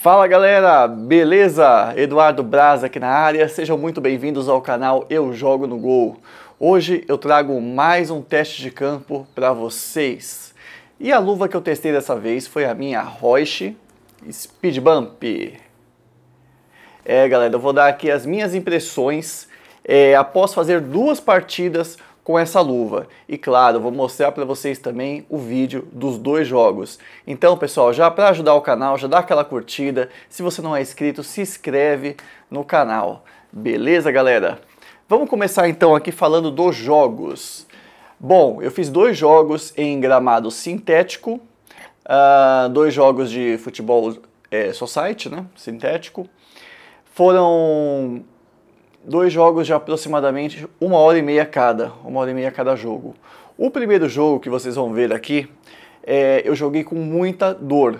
Fala galera, beleza? Eduardo Braz aqui na área, sejam muito bem-vindos ao canal Eu Jogo no Gol. Hoje eu trago mais um teste de campo para vocês. E a luva que eu testei dessa vez foi a minha Reusch Speed Bump. Galera, eu vou dar aqui as minhas impressões após fazer duas partidas com essa luva. E claro, eu vou mostrar para vocês também o vídeo dos dois jogos. Então, pessoal, já para ajudar o canal, já dá aquela curtida. Se você não é inscrito, se inscreve no canal. Beleza, galera? Vamos começar então aqui falando dos jogos. Bom, eu fiz dois jogos em gramado sintético, dois jogos de futebol society, né, sintético. Foram dois jogos de aproximadamente 1h30 cada, 1h30 cada jogo. O primeiro jogo que vocês vão ver aqui, eu joguei com muita dor.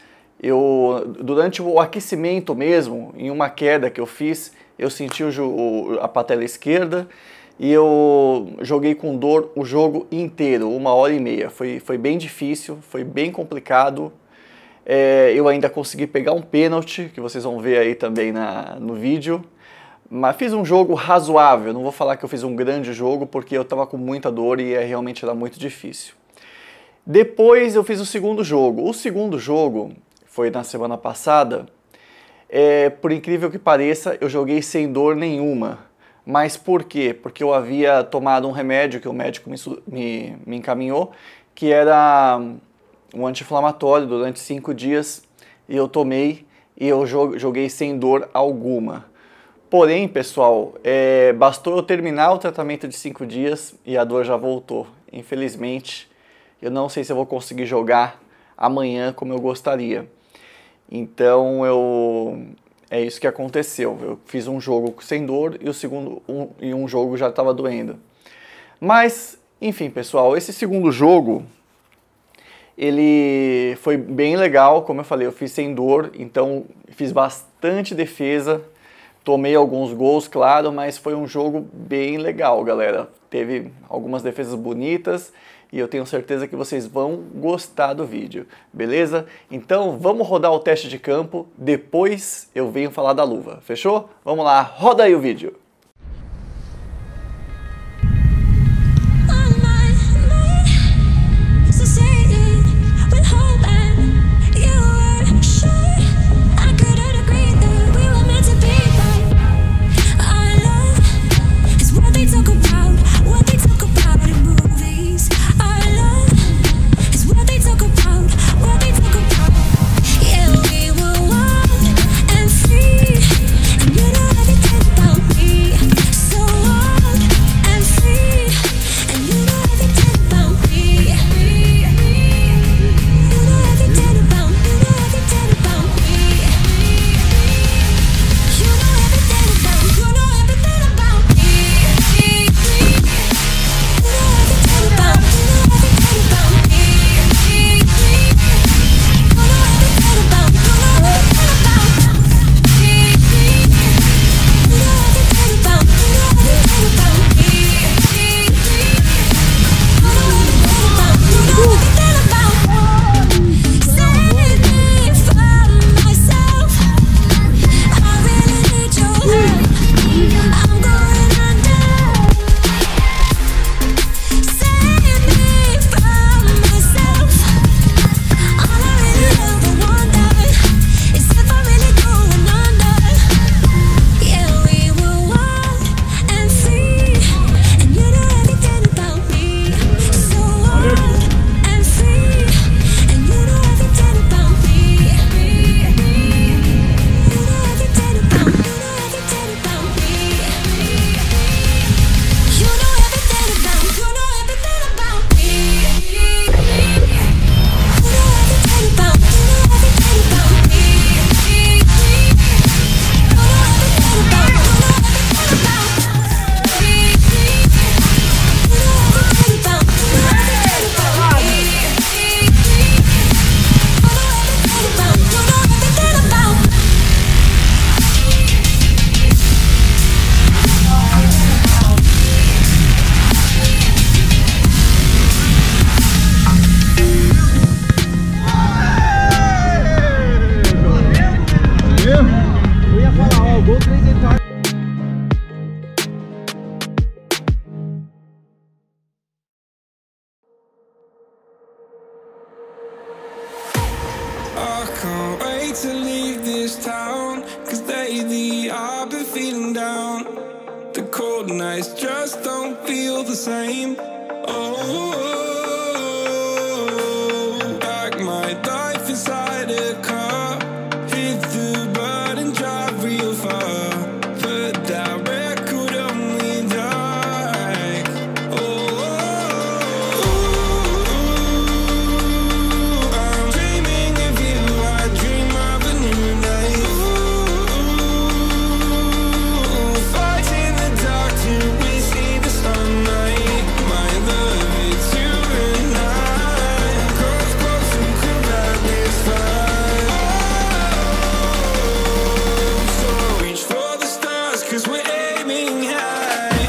Durante o aquecimento mesmo, em uma queda que eu fiz, eu senti a patela esquerda e eu joguei com dor o jogo inteiro, 1h30. Foi bem difícil, foi bem complicado. Eu ainda consegui pegar um pênalti, que vocês vão ver aí também no vídeo. Mas fiz um jogo razoável, não vou falar que eu fiz um grande jogo, porque eu estava com muita dor e realmente era muito difícil. Depois eu fiz o segundo jogo. O segundo jogo foi na semana passada. Por incrível que pareça, eu joguei sem dor nenhuma. Mas por quê? Porque eu havia tomado um remédio que o médico me encaminhou, que era um anti-inflamatório durante 5 dias, e eu tomei e eu joguei sem dor alguma. Porém, pessoal, bastou eu terminar o tratamento de 5 dias e a dor já voltou. Infelizmente, eu não sei se eu vou conseguir jogar amanhã como eu gostaria. Então, é isso que aconteceu. Eu fiz um jogo sem dor e um jogo já estava doendo. Mas, enfim, pessoal, esse segundo jogo, ele foi bem legal. Como eu falei, eu fiz sem dor, então fiz bastante defesa. Tomei alguns gols, claro, mas foi um jogo bem legal, galera. Teve algumas defesas bonitas e eu tenho certeza que vocês vão gostar do vídeo, beleza? Então vamos rodar o teste de campo, depois eu venho falar da luva, fechou? Vamos lá, roda aí o vídeo! Me can't wait to leave this town, 'cause lately I've been feeling down. The cold nights just don't feel the same. Oh, like my life inside a car, hit the button, drive real far, but that record on me like, I'm dreaming of you, I dream of a new life. Fighting the dark till we see the sunlight. My love, it's you and I. Close, close and cool like this fire. So reach for the stars, 'cause we're aiming high.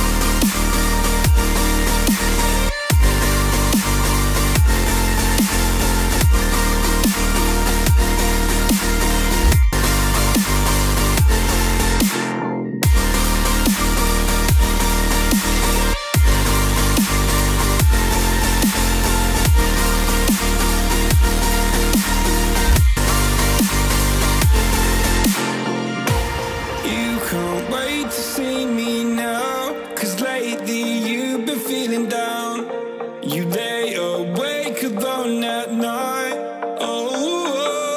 You can't wait to see me now, 'cause lately you've been feeling down. You lay awake alone at night. Oh,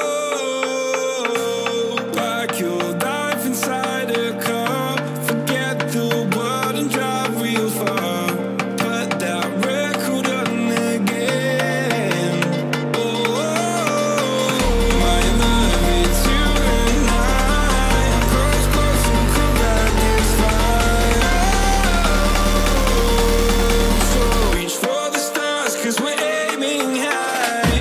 like your life inside a car. Forget the world and drive real far. Put that record on again. Oh, my love, it's you and I. Close, close and cool like this fire. So reach for the stars, 'cause we're aiming high.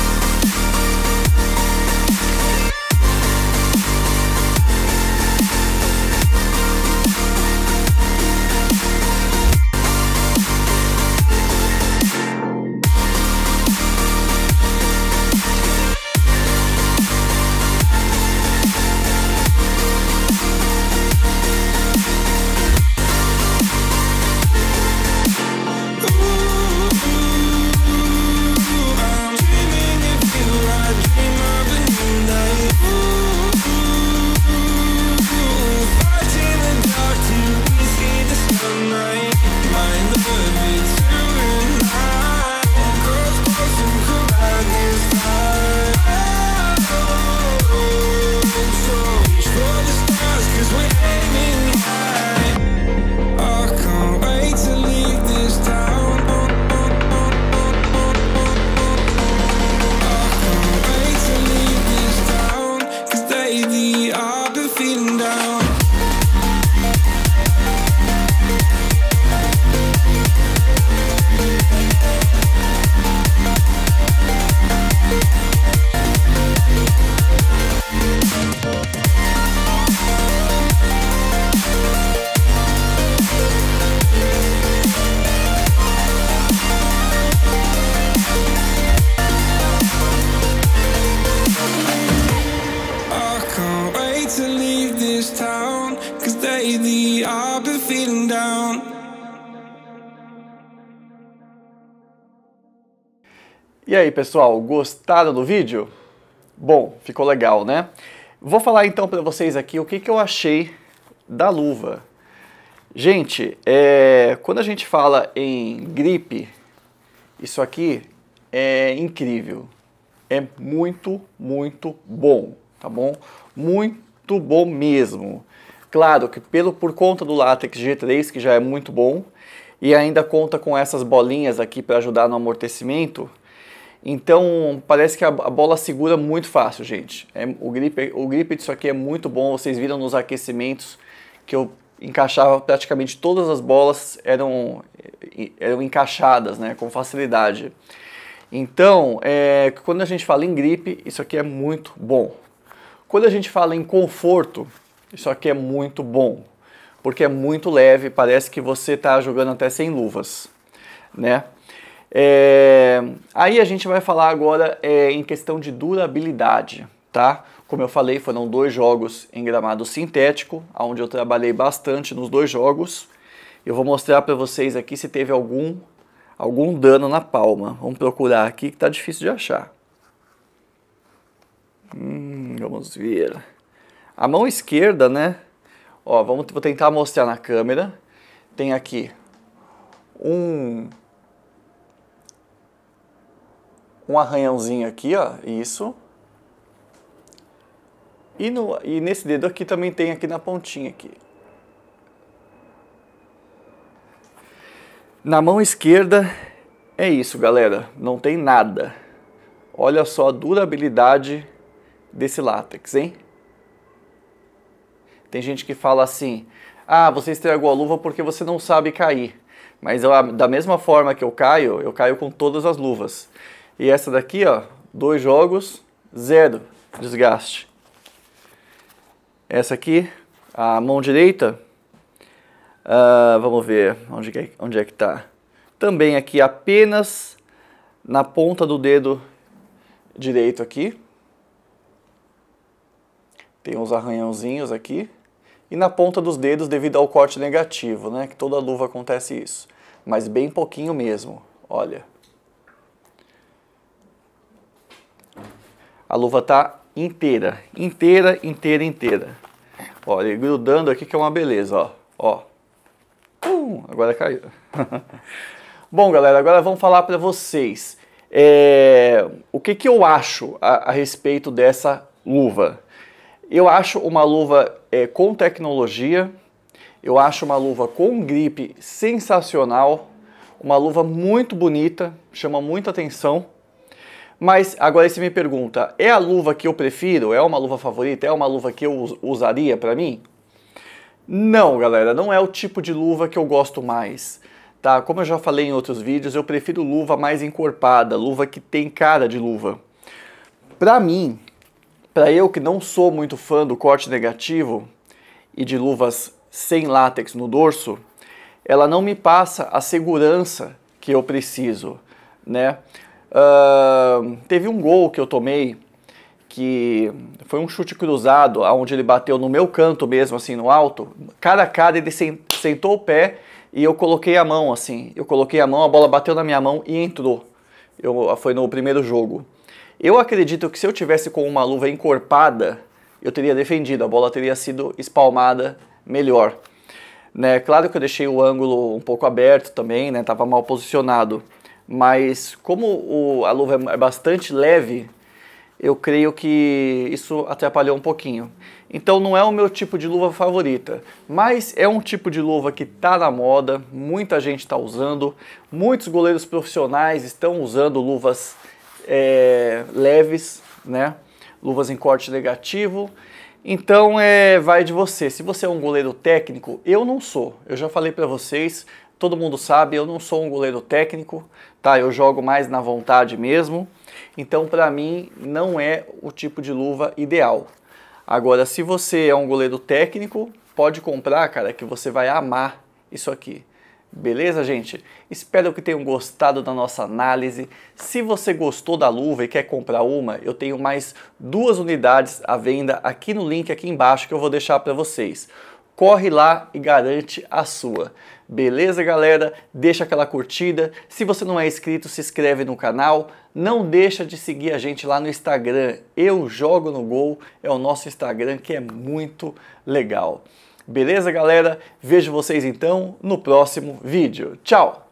I'm dreaming of you, I dream of a new life. Fighting the dark till we see the sunlight. My love, it's you and I. Close, close and cool like this fire. So reach for the stars, 'cause we're aiming high. I can't wait to leave this town. Can't wait to leave this town, 'cause lately I've been feeling down. I can't wait to leave this town, 'cause lately I've been feeling down. E aí, pessoal, gostaram do vídeo? Bom, ficou legal, né? Vou falar então para vocês aqui o que eu achei da luva. Gente, quando a gente fala em gripe, isso aqui é incrível. É muito, muito bom, tá bom? Muito bom mesmo. Claro que por conta do látex G3, que já é muito bom, e ainda conta com essas bolinhas aqui para ajudar no amortecimento, então parece que a bola segura muito fácil, gente. O grip disso aqui é muito bom. Vocês viram nos aquecimentos que eu encaixava praticamente todas as bolas, eram encaixadas, né, com facilidade. Então, quando a gente fala em grip, isso aqui é muito bom. Quando a gente fala em conforto, isso aqui é muito bom, porque é muito leve, parece que você está jogando até sem luvas, né? Aí a gente vai falar agora em questão de durabilidade, tá? Como eu falei, foram 2 jogos em gramado sintético, onde eu trabalhei bastante nos 2 jogos. Eu vou mostrar para vocês aqui se teve algum dano na palma. Vamos procurar aqui que tá difícil de achar. Vamos ver. A mão esquerda, né? Ó, vou tentar mostrar na câmera. Tem aqui um arranhãozinho aqui, ó, isso. E nesse dedo aqui também tem aqui na pontinha aqui. Na mão esquerda é isso, galera. Não tem nada. Olha só a durabilidade desse látex, hein? Tem gente que fala assim, ah, você estragou a luva porque você não sabe cair. Mas da mesma forma que eu caio com todas as luvas. E essa daqui, ó, 2 jogos, 0 desgaste. Essa aqui, a mão direita, vamos ver onde é que tá. Também aqui apenas na ponta do dedo direito aqui. Tem uns arranhãozinhos aqui. E na ponta dos dedos devido ao corte negativo, né? Que toda luva acontece isso. Mas bem pouquinho mesmo, olha. A luva tá inteira, inteira. Olha, grudando aqui que é uma beleza, ó. Agora caiu. Bom, galera, agora vamos falar para vocês o que eu acho a respeito dessa luva. Eu acho uma luva com tecnologia, eu acho uma luva com gripe sensacional, uma luva muito bonita, chama muita atenção. Mas agora você me pergunta, é a luva que eu prefiro? É uma luva favorita? É uma luva que eu usaria para mim? Não, galera, não é o tipo de luva que eu gosto mais. Tá? Como eu já falei em outros vídeos, eu prefiro luva mais encorpada, luva que tem cara de luva. Para mim, para eu que não sou muito fã do corte negativo e de luvas sem látex no dorso, ela não me passa a segurança que eu preciso, né? Teve um gol que eu tomei que foi um chute cruzado, onde ele bateu no meu canto mesmo, assim, no alto. Cara a cara, ele sentou o pé e eu coloquei a mão, assim. Eu coloquei a mão, a bola bateu na minha mão e entrou. Foi no primeiro jogo. Eu acredito que se eu tivesse com uma luva encorpada, eu teria defendido, a bola teria sido espalmada melhor. Né? Claro que eu deixei o ângulo um pouco aberto também, né? Tava mal posicionado. Mas como a luva é bastante leve, eu creio que isso atrapalhou um pouquinho. Então não é o meu tipo de luva favorita, mas é um tipo de luva que está na moda, muita gente está usando, muitos goleiros profissionais estão usando luvas leves, né? Luvas em corte negativo. Então vai de você. Se você é um goleiro técnico, eu não sou. Eu já falei para vocês, todo mundo sabe, eu não sou um goleiro técnico, tá? Eu jogo mais na vontade mesmo. Então, para mim, não é o tipo de luva ideal. Agora, se você é um goleiro técnico, pode comprar, cara, que você vai amar isso aqui. Beleza, gente? Espero que tenham gostado da nossa análise. Se você gostou da luva e quer comprar uma, eu tenho mais 2 unidades à venda aqui no link aqui embaixo que eu vou deixar para vocês. Corre lá e garante a sua. Beleza, galera? Deixa aquela curtida. Se você não é inscrito, se inscreve no canal. Não deixa de seguir a gente lá no Instagram. Eu Jogo no Gol é o nosso Instagram, que é muito legal. Beleza, galera? Vejo vocês então no próximo vídeo. Tchau!